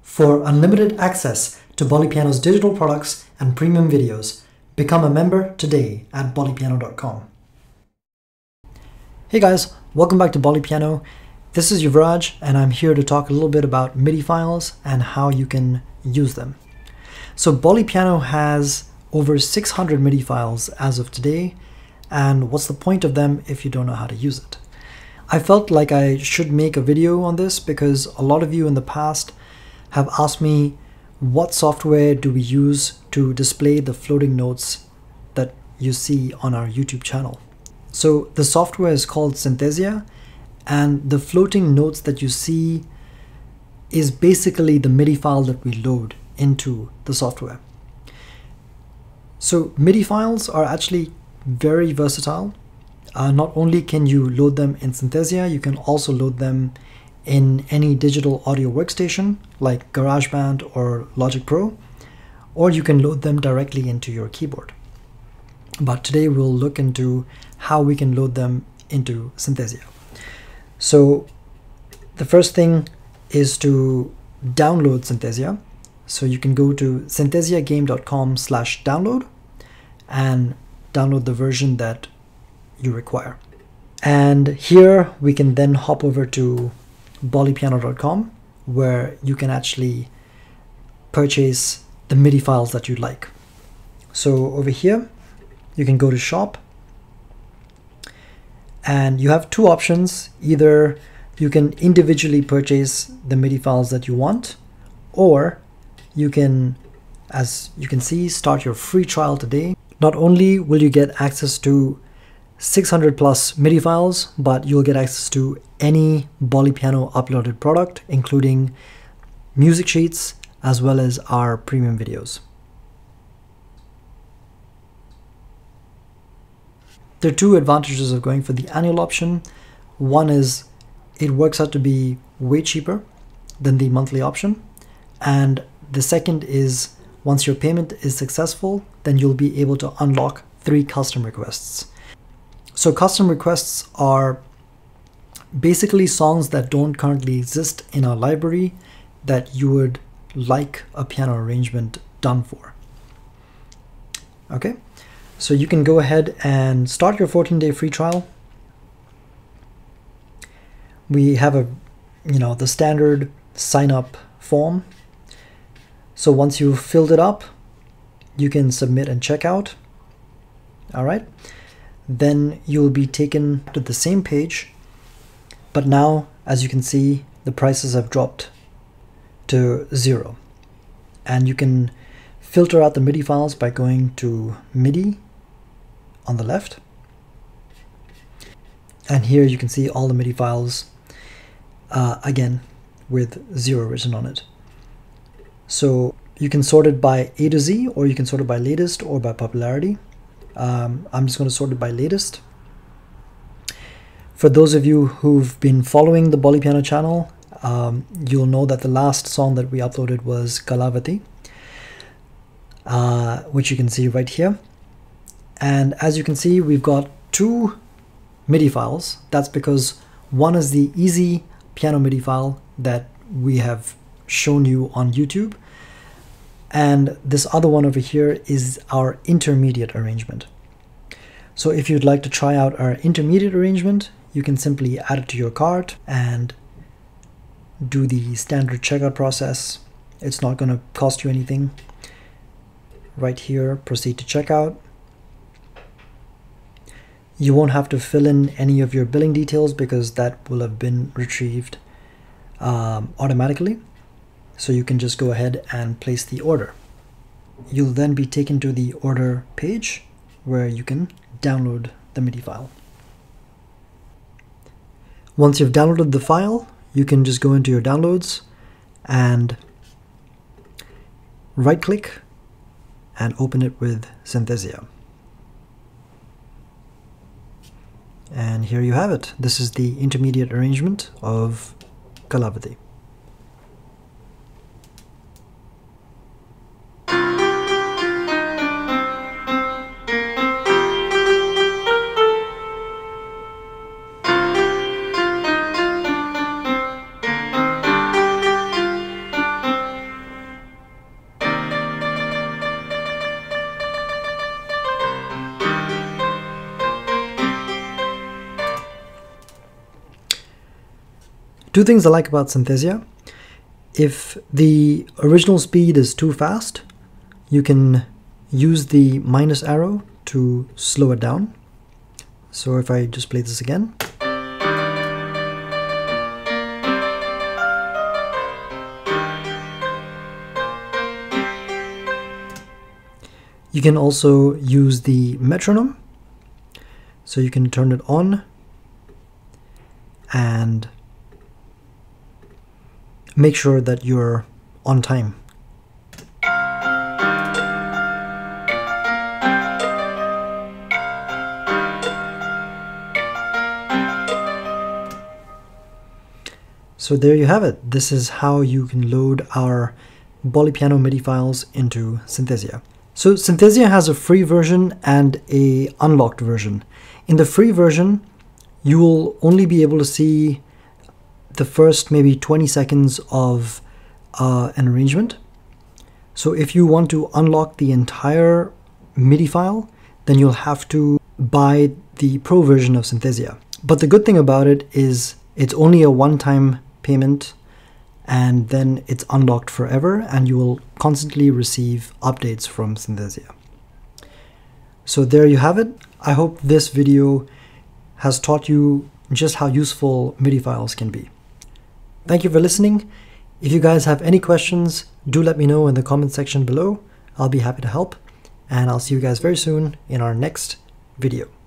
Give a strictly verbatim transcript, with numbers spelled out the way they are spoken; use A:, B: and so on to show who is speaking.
A: For unlimited access to Bollypiano's digital products and premium videos, become a member today at bollypiano dot com. Hey guys, welcome back to Bollypiano. This is Yuvraj and I'm here to talk a little bit about MIDI files and how you can use them. So Bollypiano has over six hundred MIDI files as of today, and what's the point of them if you don't know how to use it? I felt like I should make a video on this because a lot of you in the past have asked me what software do we use to display the floating notes that you see on our YouTube channel. So the software is called Synthesia, and the floating notes that you see is basically the MIDI file that we load into the software. So MIDI files are actually very versatile. Uh, not only can you load them in Synthesia, you can also load them in any digital audio workstation like GarageBand or Logic Pro, or you can load them directly into your keyboard. But today we'll look into how we can load them into Synthesia. So the first thing is to download Synthesia. So you can go to synthesia game dot com slash download and download the version that you require. And here we can then hop over to bollypiano dot com, where you can actually purchase the MIDI files that you like. So over here you can go to shop, and you have two options. Either you can individually purchase the MIDI files that you want, or you can, as you can see, start your free trial today. Not only will you get access to six hundred plus MIDI files, but you'll get access to any Bollypiano uploaded product, including music sheets as well as our premium videos. There are two advantages of going for the annual option. One is it works out to be way cheaper than the monthly option. And the second is once your payment is successful, then you'll be able to unlock three custom requests. So custom requests are basically songs that don't currently exist in our library that you would like a piano arrangement done for. Okay, so you can go ahead and start your fourteen day free trial. We have a, you know, the standard sign up form. So once you've filled it up, you can submit and check out. All right. Then you'll be taken to the same page, but now, as you can see, the prices have dropped to zero. And you can filter out the MIDI files by going to MIDI on the left. And here you can see all the MIDI files, uh, again, with zero written on it. So you can sort it by A to Z, or you can sort it by latest or by popularity. Um, I'm just going to sort it by latest. For those of you who've been following the Bollypiano channel, um, you'll know that the last song that we uploaded was Kalavati, uh, which you can see right here. And as you can see, we've got two MIDI files. That's because one is the easy piano MIDI file that we have shown you on YouTube, and this other one over here is our intermediate arrangement. So if you'd like to try out our intermediate arrangement, you can simply add it to your cart and do the standard checkout process. It's not going to cost you anything. Right here, proceed to checkout. You won't have to fill in any of your billing details because that will have been retrieved um, automatically. So you can just go ahead and place the order. You'll then be taken to the order page where you can download the MIDI file. Once you've downloaded the file, you can just go into your downloads and right click and open it with Synthesia. And here you have it. This is the intermediate arrangement of Kalavati. Two things I like about Synthesia. If the original speed is too fast, you can use the minus arrow to slow it down. So if I just play this again, you can also use the metronome. So you can turn it on and make sure that you're on time. So there you have it. This is how you can load our Bollypiano MIDI files into Synthesia. So Synthesia has a free version and a unlocked version. In the free version, you will only be able to see the first maybe twenty seconds of uh, an arrangement. So if you want to unlock the entire MIDI file, then you'll have to buy the pro version of Synthesia. But the good thing about it is it's only a one-time payment, and then it's unlocked forever, and you will constantly receive updates from Synthesia. So there you have it. I hope this video has taught you just how useful MIDI files can be. Thank you for listening. If you guys have any questions, do let me know in the comment section below. I'll be happy to help, and I'll see you guys very soon in our next video.